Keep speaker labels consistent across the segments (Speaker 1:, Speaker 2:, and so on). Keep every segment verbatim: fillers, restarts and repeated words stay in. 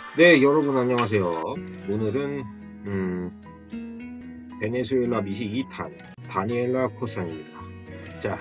Speaker 1: 네, 여러분 안녕하세요. 오늘은 음, 베네수엘라 미시 이 탄 다니엘라 코산입니다. 자,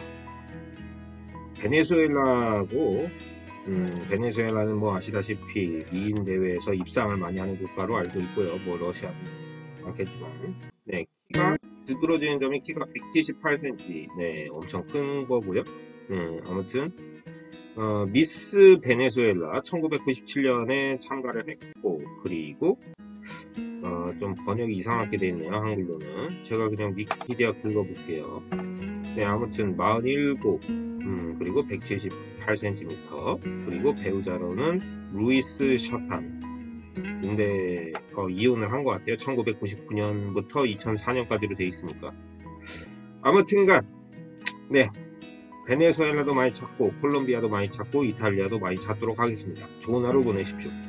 Speaker 1: 베네수엘라고 음, 베네수엘라는 뭐 아시다시피 미인 대회에서 입상을 많이 하는 국가로 알고 있고요. 뭐 러시아도 많겠지만, 네, 키가 두드러지는 점이 키가 백칠십팔 센티미터, 네, 엄청 큰 거고요. 네, 아무튼 어, 미스 베네수엘라 천구백구십칠 년에 참가를 했고, 그리고 어, 좀 번역이 이상하게 되어 있네요. 한글로는. 제가 그냥 위키피디아 긁어볼게요. 네, 아무튼 사십칠, 음, 그리고 백칠십팔 센티미터, 그리고 배우자로는 루이스 셔탄. 근데 어, 이혼을 한 것 같아요. 천구백구십구 년부터 이천사 년까지로 되어 있으니까. 아무튼간 네, 베네수엘라도 많이 찾고 콜롬비아도 많이 찾고 이탈리아도 많이 찾도록 하겠습니다. 좋은 하루 보내십시오.